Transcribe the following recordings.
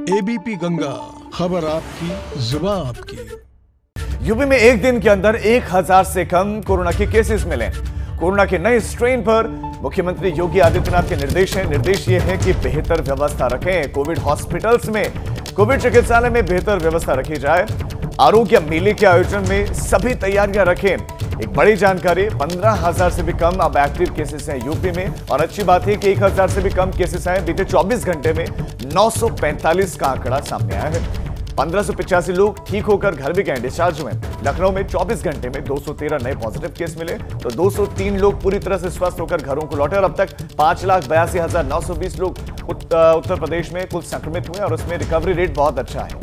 ABP Ganga, खबर आपकी, जुबान आपकी। यूपी में एक दिन के अंदर 1000 से कम कोरोना के केसेस मिले। कोरोना के नए स्ट्रेन पर मुख्यमंत्री योगी आदित्यनाथ के निर्देश ये है कि बेहतर व्यवस्था रखें। कोविड हॉस्पिटल्स में, कोविड चिकित्सालय में बेहतर व्यवस्था रखी जाए। आरोग्य मेले के आयोजन में सभी तैयारियां रखें। एक बड़ी जानकारी, 15,000 से भी कम अब एक्टिव केसेस हैं यूपी में, और अच्छी बात है कि 1000 से भी कम केसेस आए। बीते 24 घंटे में 945 का आंकड़ा सामने आया है। 1585 लोग ठीक होकर घर भी गए, डिस्चार्ज हुए। लखनऊ में 24 घंटे में 213 नए पॉजिटिव केस मिले, तो 203 लोग पूरी तरह से स्वस्थ होकर घरों को लौटे, और अब तक 5,82,920 लोग उत्तर प्रदेश में कुल संक्रमित हुए, और उसमें रिकवरी रेट बहुत अच्छा है।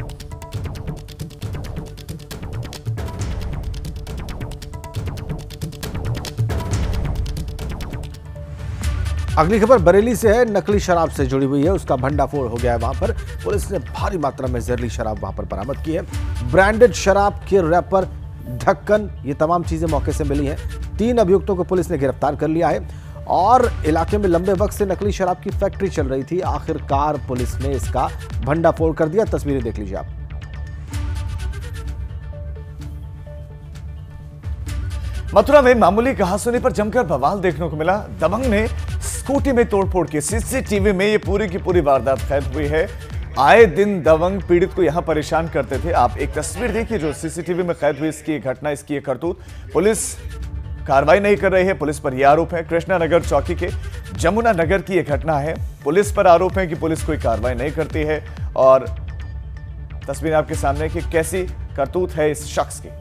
अगली खबर बरेली से है। नकली शराब से जुड़ी हुई है, उसका भंडाफोड़ हो गया है। वहां पर पुलिस ने भारी मात्रा में जहरीली शराब वहां पर बरामद की है। ब्रांडेड शराब के रैपर, ढक्कन, ये तमाम चीजें मौके से मिली हैं। 3 अभियुक्तों को पुलिस ने गिरफ्तार कर लिया है, और इलाके में लंबे वक्त से नकली शराब की फैक्ट्री चल रही थी। आखिरकार पुलिस ने इसका भंडाफोड़ कर दिया। तस्वीरें देख लीजिए आप। मथुरा में मामूली कहासुनी पर जमकर बवाल देखने को मिला। दबंग ने स्कूटी में तोड़फोड़ की। सीसीटीवी में ये पूरी की पूरी वारदात कैद हुई है। आए दिन दबंग पीड़ित को यहां परेशान करते थे। आप एक तस्वीर देखिए जो सीसीटीवी में कैद हुई, इसकी घटना, इसकी करतूत। पुलिस कार्रवाई नहीं कर रही है, पुलिस पर यह आरोप है। कृष्णा नगर चौकी के जमुना नगर की यह घटना है। पुलिस पर आरोप है कि पुलिस कोई कार्रवाई नहीं करती है, और तस्वीर आपके सामने कि कैसी करतूत है इस शख्स की।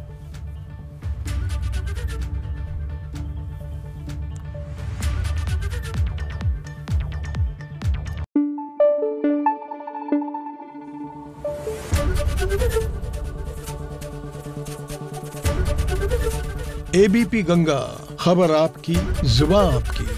एबीपी गंगा, खबर आपकी, जुबान आपकी।